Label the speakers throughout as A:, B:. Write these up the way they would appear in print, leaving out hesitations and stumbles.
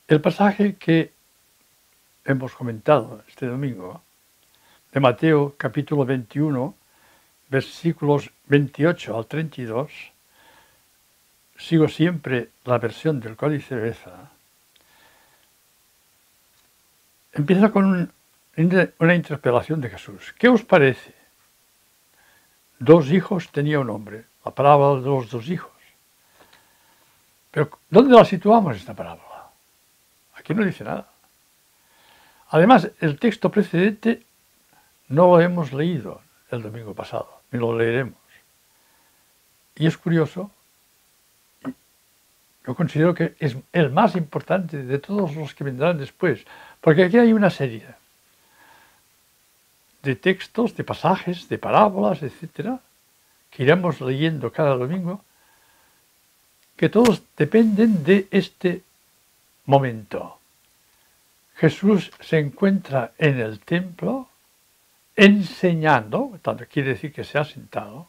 A: El pasaje que hemos comentado este domingo, de Mateo capítulo 21, versículos 28 al 32, sigo siempre la versión del Códice Beza, empieza con una interpelación de Jesús. ¿Qué os parece? 2 hijos tenía un hombre, la parábola de los 2 hijos. Pero ¿dónde la situamos esta parábola? Aquí no dice nada. Además, el texto precedente no lo hemos leído el domingo pasado, ni lo leeremos. Y es curioso, yo considero que es el más importante de todos los que vendrán después, porque aquí hay una serie de textos, de pasajes, de parábolas, etcétera, que iremos leyendo cada domingo, que todos dependen de este momento. Jesús se encuentra en el templo enseñando, tanto quiere decir que se ha sentado,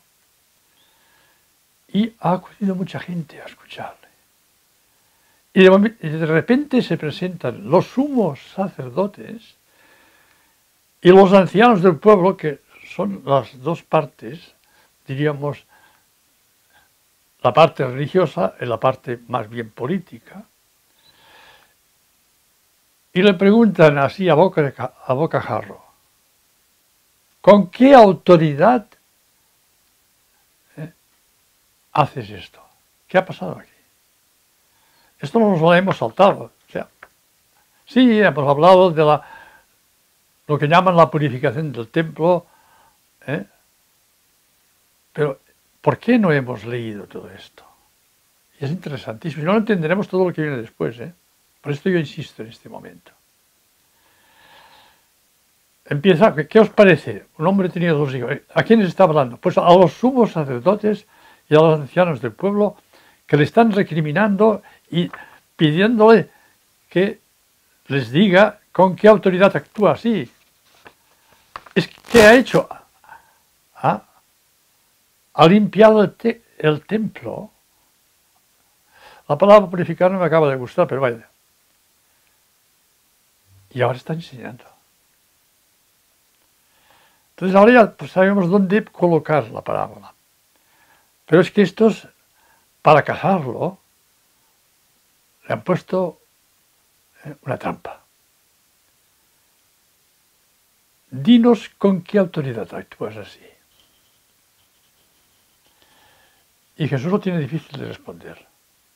A: y ha acudido mucha gente a escucharle. Y de repente se presentan los sumos sacerdotes y los ancianos del pueblo, que son las dos partes, diríamos, la parte religiosa y la parte más bien política, y le preguntan así a bocajarro, ¿con qué autoridad haces esto? ¿Qué ha pasado aquí? Esto no nos lo hemos saltado. O sea, sí, hemos hablado de lo que llaman la purificación del templo, pero ¿por qué no hemos leído todo esto? Y es interesantísimo. Si no, entenderemos todo lo que viene después. Por esto yo insisto en este momento. Empieza, ¿qué os parece? Un hombre tenía 2 hijos. ¿A quiénes está hablando? Pues a los sumos sacerdotes y a los ancianos del pueblo, que le están recriminando y pidiéndole que les diga con qué autoridad actúa así. ¿Qué ha hecho? Ha limpiado el templo. La palabra purificar no me acaba de gustar, pero vaya. Y ahora está enseñando. Entonces ahora ya pues sabemos dónde colocar la parábola. Pero es que estos, para cazarlo, le han puesto una trampa. Dinos con qué autoridad actúas así. Y Jesús lo tiene difícil de responder.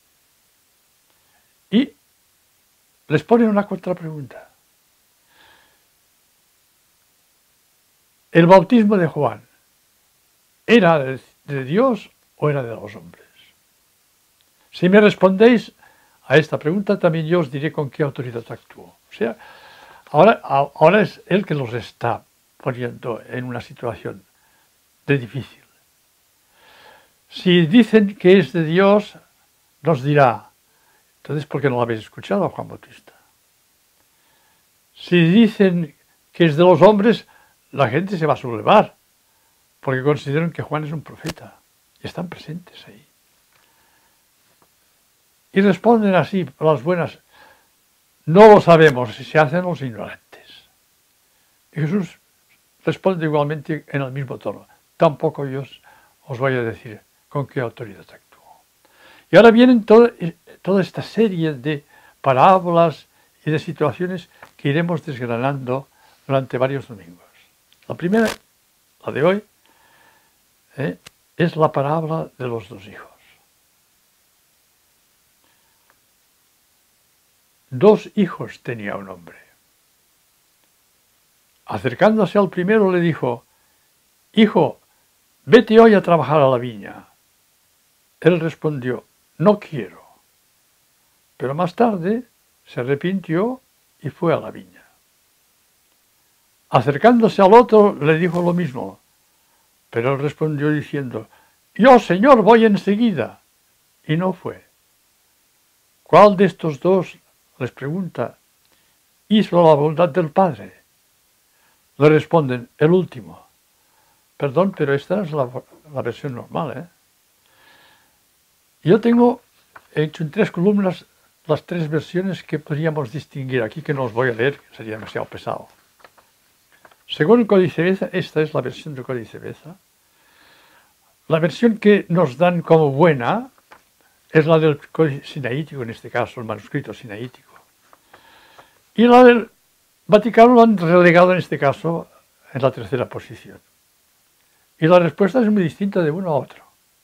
A: Y les pone una contrapregunta. ¿El bautismo de Juan era de Dios o era de los hombres? Si me respondéis a esta pregunta, también yo os diré con qué autoridad actúo. O sea, ahora es él que los está poniendo en una situación de difícil. Si dicen que es de Dios, nos dirá, entonces, ¿por qué no lo habéis escuchado a Juan Bautista? Si dicen que es de los hombres, la gente se va a sublevar, porque consideran que Juan es un profeta, y están presentes ahí. Y responden así, por las buenas, no lo sabemos, si se hacen los ignorantes. Y Jesús responde igualmente en el mismo tono, tampoco yo os voy a decir con qué autoridad actúo. Y ahora vienen toda esta serie de parábolas y de situaciones que iremos desgranando durante varios domingos. La primera, la de hoy, es la parábola de los 2 hijos. 2 hijos tenía un hombre. Acercándose al primero le dijo, hijo, vete hoy a trabajar a la viña. Él respondió, no quiero. Pero más tarde se arrepintió y fue a la viña. Acercándose al otro le dijo lo mismo, pero él respondió diciendo, yo, Señor, voy enseguida. Y no fue. ¿Cuál de estos 2, les pregunta, hizo la voluntad del Padre? Le responden, el último. Perdón, pero esta es la versión normal, Yo he hecho en 3 columnas las tres versiones que podríamos distinguir aquí, que no os voy a leer, que sería demasiado pesado. Según el Códice Beza, esta es la versión del Códice Beza. La versión que nos dan como buena es la del Códice Sinaítico, en este caso, el manuscrito sinaítico. Y la del Vaticano lo han relegado, en este caso, en la tercera posición. Y la respuesta es muy distinta de uno a otro.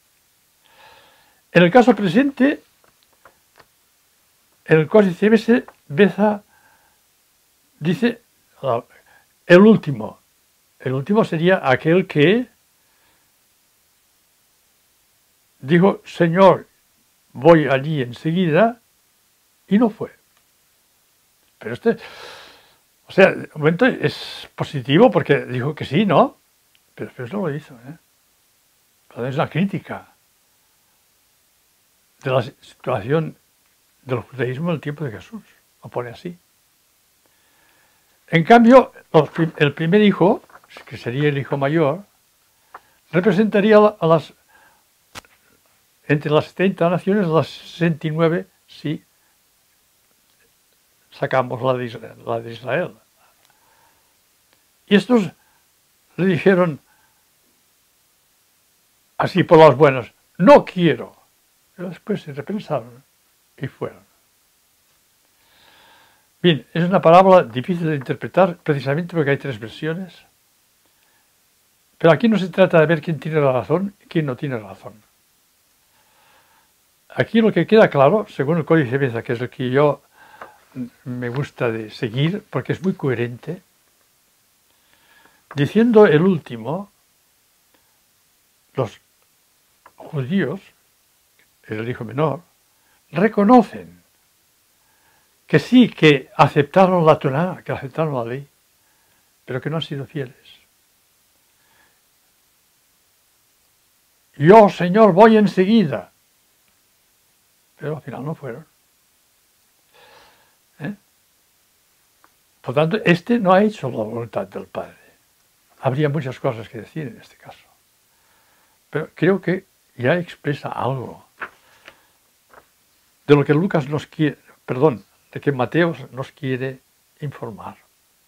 A: En el caso presente, el Códice Beza dice el último. El último sería aquel que dijo, Señor, voy allí enseguida, y no fue. Pero o sea, de momento es positivo porque dijo que sí, ¿no? Pero después no lo hizo, ¿eh? Entonces es la crítica de la situación del judaísmo en el tiempo de Jesús. Lo pone así. En cambio, el primer hijo, que sería el hijo mayor, representaría entre las 70 naciones, las 69, si sacamos la de Israel. Y estos le dijeron, así por las buenas, no quiero. Pero después se repensaron y fueron. Bien, es una parábola difícil de interpretar precisamente porque hay tres versiones. Pero aquí no se trata de ver quién tiene la razón y quién no tiene razón. Aquí lo que queda claro, según el Códice Beza, que es el que yo me gusta de seguir porque es muy coherente, diciendo el último, los judíos, el hijo menor, reconocen que sí, que aceptaron la Torá, que aceptaron la ley, pero que no han sido fieles. Yo, Señor, voy enseguida. Pero al final no fueron. Por tanto, este no ha hecho la voluntad del Padre. Habría muchas cosas que decir en este caso. Pero creo que ya expresa algo de lo que Lucas nos quiere, de que Mateo nos quiere informar.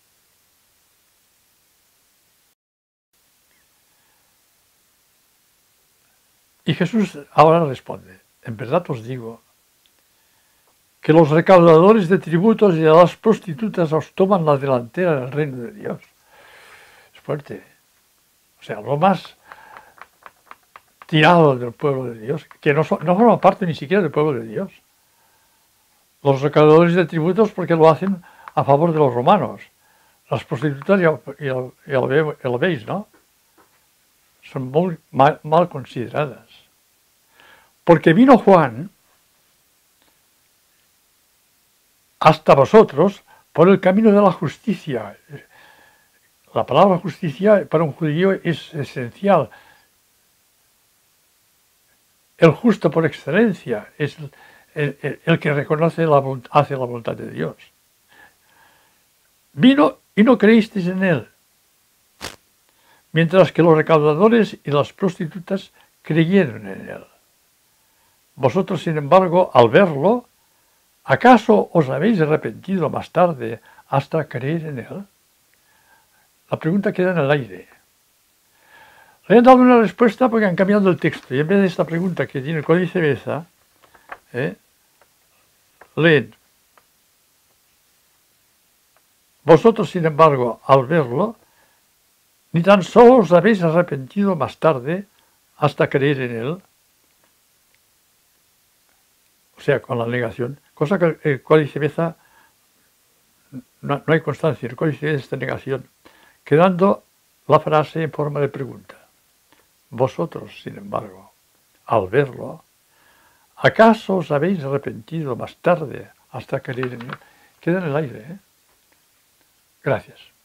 A: Y Jesús ahora responde, en verdad os digo que los recaudadores de tributos y las prostitutas os toman la delantera en el reino de Dios. Es fuerte. O sea, lo más tirado del pueblo de Dios, que no forma parte ni siquiera del pueblo de Dios. Los recaudadores de tributos porque lo hacen a favor de los romanos. Las prostitutas ya lo veis, ¿no? Son muy mal consideradas. Porque vino Juan hasta vosotros por el camino de la justicia. La palabra justicia para un judío es esencial. El justo por excelencia es el que reconoce hace la voluntad de Dios. Vino y no creísteis en él, mientras que los recaudadores y las prostitutas creyeron en él. Vosotros, sin embargo, al verlo, ¿acaso os habéis arrepentido más tarde hasta creer en él? La pregunta queda en el aire. Le han dado una respuesta porque han cambiado el texto. Y en vez de esta pregunta que tiene el Códice Beza, leen. Vosotros, sin embargo, al verlo, ni tan solo os habéis arrepentido más tarde hasta creer en él. O sea, con la negación. Cosa que el Códice Beza no hay constancia. El Códice Beza es de negación. Quedando la frase en forma de pregunta. Vosotros, sin embargo, al verlo, ¿acaso os habéis arrepentido más tarde hasta creer en él? Queda en el aire, ¿eh? Gracias.